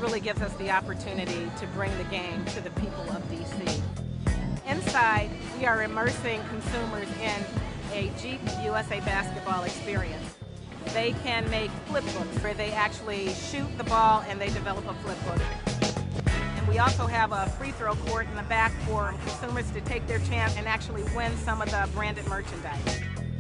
really gives us the opportunity to bring the game to the people of DC. Inside, we are immersing consumers in a Jeep USA basketball experience. They can make flip books where they actually shoot the ball and they develop a flip book. And we also have a free throw court in the back for consumers to take their chance and actually win some of the branded merchandise.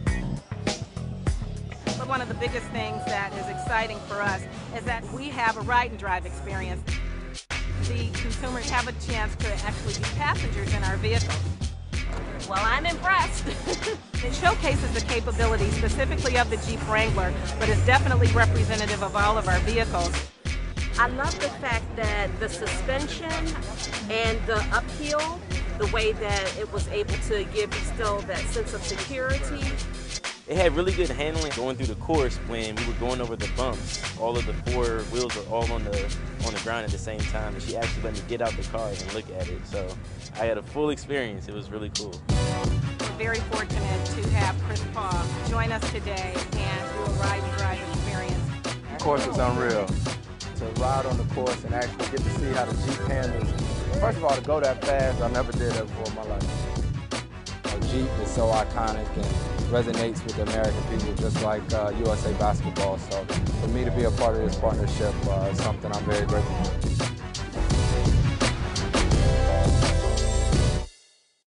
But one of the biggest things that is exciting for us is that we have a ride and drive experience. The consumers have a chance to actually be passengers in our vehicles. Well, I'm impressed. It showcases the capability specifically of the Jeep Wrangler, but is definitely representative of all of our vehicles. I love the fact that the suspension and the uphill, the way that it was able to give you still that sense of security. It had really good handling going through the course when we were going over the bumps. All of the four wheels were all on the ground at the same time, and she actually let me get out the car and look at it. So I had a full experience. It was really cool. We're very fortunate to have Chris Paul join us today and do a ride and drive experience. The course was unreal. To ride on the course and actually get to see how the Jeep handles. First of all, to go that fast, I never did that before in my life. Jeep is so iconic and resonates with the American people, just like USA Basketball. So for me to be a part of this partnership is something I'm very grateful for.